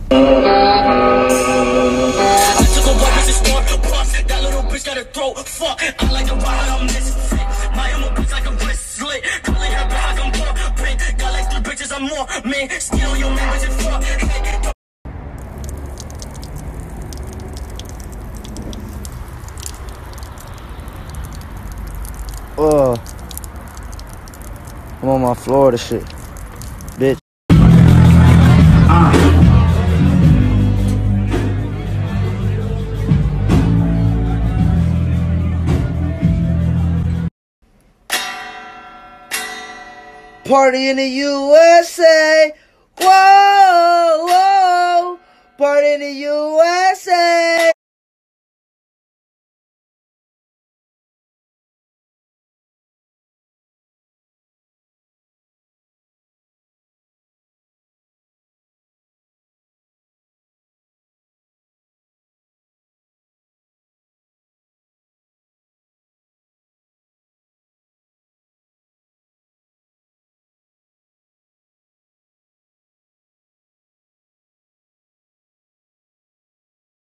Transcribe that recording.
I took a walk with the store, bust that little bitch got a throat. Fuck, I like the ride, I'm misfit. My ammo bitch like a wristlet. Calling her back like I'm more pin. Got like 3 bitches, I'm more man. Steal your man, bitch, it's fuck. I'm on my Florida shit, bitch. Party in the USA, whoa, whoa. Party in the USA.